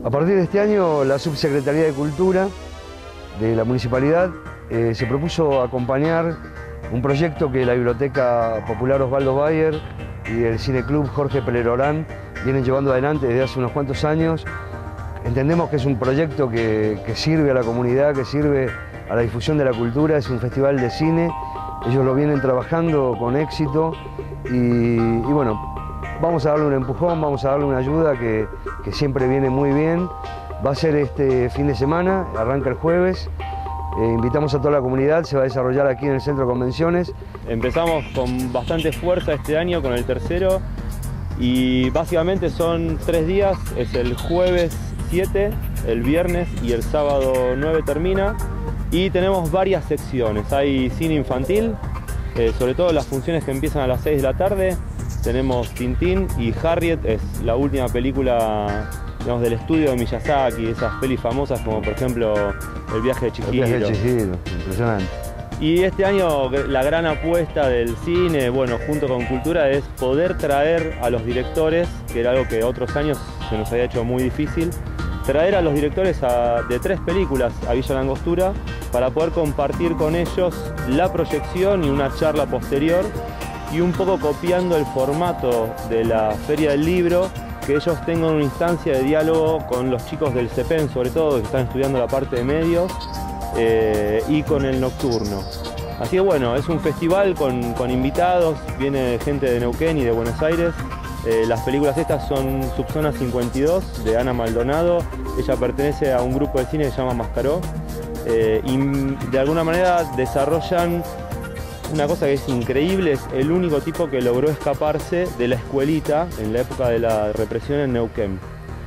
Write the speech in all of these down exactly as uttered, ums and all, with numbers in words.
A partir de este año, la Subsecretaría de Cultura de la Municipalidad eh, se propuso acompañar un proyecto que la Biblioteca Popular Osvaldo Bayer y el Cineclub Jorge Pelerorán vienen llevando adelante desde hace unos cuantos años. Entendemos que es un proyecto que, que sirve a la comunidad, que sirve a la difusión de la cultura, es un festival de cine. Ellos lo vienen trabajando con éxito y, y bueno, vamos a darle un empujón, vamos a darle una ayuda que, que siempre viene muy bien. Va a ser este fin de semana, arranca el jueves. Eh, invitamos a toda la comunidad, se va a desarrollar aquí en el Centro de Convenciones. Empezamos con bastante fuerza este año con el tercero y básicamente son tres días, es el jueves siete, el viernes y el sábado nueve termina. Y tenemos varias secciones, hay cine infantil, eh, sobre todo las funciones que empiezan a las seis de la tarde. Tenemos Tintín y Harriet, es la última película, digamos, del estudio de Miyazaki, esas pelis famosas como por ejemplo El viaje de Chihiro. El viaje de Chihiro, impresionante. Y este año la gran apuesta del cine, bueno, junto con Cultura, es poder traer a los directores, que era algo que otros años se nos había hecho muy difícil, traer a los directores a, de tres películas a Villa Langostura para poder compartir con ellos la proyección y una charla posterior, y un poco copiando el formato de la Feria del Libro, que ellos tengan una instancia de diálogo con los chicos del CEPEN, sobre todo, que están estudiando la parte de medios, eh, y con el nocturno. Así que bueno, es un festival con, con invitados, viene gente de Neuquén y de Buenos Aires. Eh, las películas estas son Subzona cincuenta y dos, de Ana Maldonado. Ella pertenece a un grupo de cine que se llama Mascaró, eh, y de alguna manera desarrollan una cosa que es increíble. Es el único tipo que logró escaparse de la escuelita en la época de la represión en Neuquén.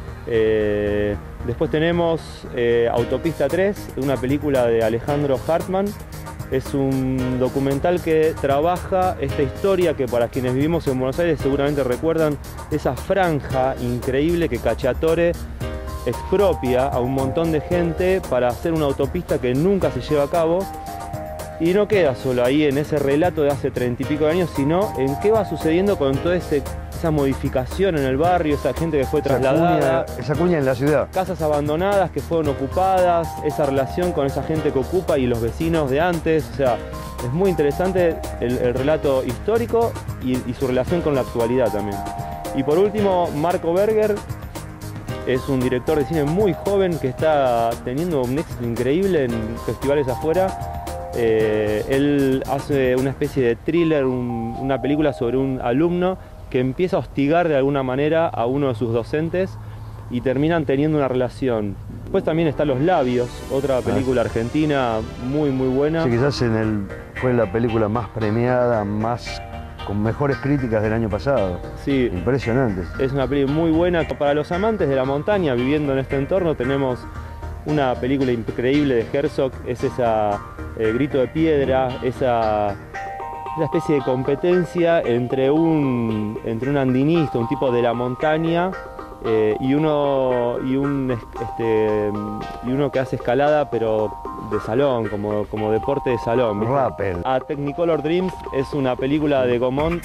Eh, después tenemos eh, Autopista tres, una película de Alejandro Hartmann. Es un documental que trabaja esta historia que, para quienes vivimos en Buenos Aires, seguramente recuerdan esa franja increíble que Cacciatore expropia a un montón de gente para hacer una autopista que nunca se lleva a cabo. Y no queda solo ahí en ese relato de hace treinta y pico de años, sino en qué va sucediendo con toda ese, esa modificación en el barrio, esa gente que fue trasladada. Esa cuña, esa cuña en la ciudad. Casas abandonadas que fueron ocupadas, esa relación con esa gente que ocupa y los vecinos de antes. O sea, es muy interesante el, el relato histórico y, y su relación con la actualidad también. Y por último, Marco Berger es un director de cine muy joven que está teniendo un éxito increíble en festivales afuera. Eh, él hace una especie de thriller, un, una película sobre un alumno que empieza a hostigar de alguna manera a uno de sus docentes y terminan teniendo una relación. Después también está Los Labios, otra película argentina muy muy buena. Sí, quizás en el, fue la película más premiada, más con mejores críticas del año pasado. Sí, impresionante. Es una película muy buena. Para los amantes de la montaña viviendo en este entorno tenemos una película increíble de Herzog, es esa eh, Grito de Piedra, esa, esa especie de competencia entre un, entre un andinista, un tipo de la montaña, eh, y, uno, y, un, este, y uno que hace escalada pero de salón, como, como deporte de salón. Rappel. A Technicolor Dreams es una película de Gaumont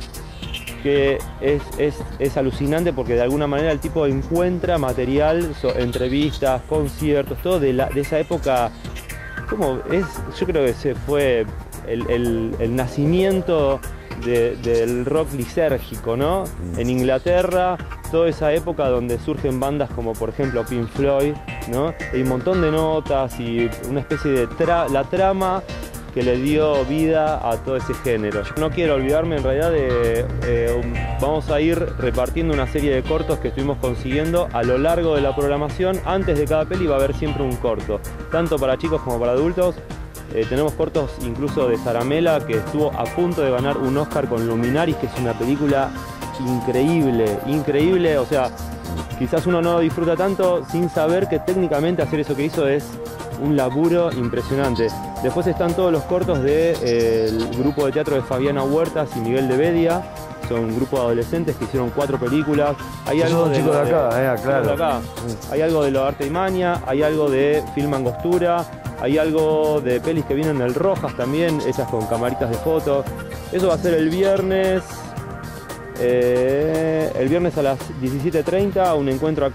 que es, es, es alucinante, porque de alguna manera el tipo encuentra material, so, entrevistas, conciertos, todo de, la, de esa época. Como es, yo creo que ese fue el, el, el nacimiento de, del rock lisérgico, ¿no? Mm. En Inglaterra, toda esa época donde surgen bandas como por ejemplo Pink Floyd, ¿no? Hay un montón de notas y una especie de tra la trama que le dio vida a todo ese género. Yo no quiero olvidarme en realidad de... Eh, um, vamos a ir repartiendo una serie de cortos que estuvimos consiguiendo a lo largo de la programación. Antes de cada peli va a haber siempre un corto, tanto para chicos como para adultos. Eh, tenemos cortos incluso de Zaramella, que estuvo a punto de ganar un Oscar con Luminaris, que es una película increíble, increíble. O sea, quizás uno no disfruta tanto sin saber que técnicamente hacer eso que hizo es un laburo impresionante. Después están todos los cortos del de, eh, grupo de teatro de Fabiana Huertas y Miguel de Bedia. Son un grupo de adolescentes que hicieron cuatro películas. Hay algo son de, chicos de acá, de, eh, claro. de acá. Hay algo de lo arte y maña, hay algo de Film Angostura, hay algo de pelis que vienen del Rojas también, hechas con camaritas de fotos. Eso va a ser el viernes, eh, el viernes a las diecisiete treinta, un encuentro acá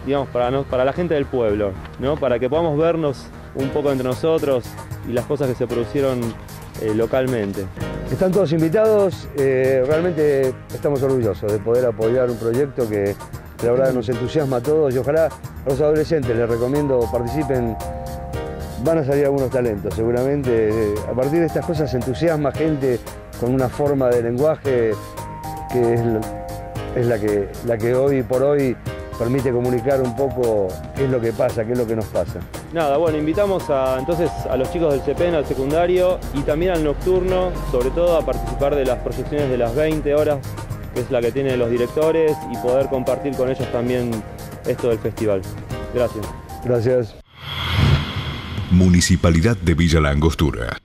digamos, para, no, para la gente del pueblo, ¿no? Para que podamos vernos un poco entre nosotros y las cosas que se producieron eh, localmente. Están todos invitados, eh, realmente estamos orgullosos de poder apoyar un proyecto que la verdad nos entusiasma a todos y ojalá a los adolescentes les recomiendo participen, van a salir algunos talentos seguramente. Eh, a partir de estas cosas se entusiasma gente con una forma de lenguaje que es, es la, que, la que hoy por hoy permite comunicar un poco qué es lo que pasa, qué es lo que nos pasa. Nada, bueno, invitamos a, entonces a los chicos del CEPEN, al secundario y también al nocturno, sobre todo a participar de las proyecciones de las veinte horas, que es la que tienen los directores, y poder compartir con ellos también esto del festival. Gracias. Gracias. Municipalidad de Villa La Angostura.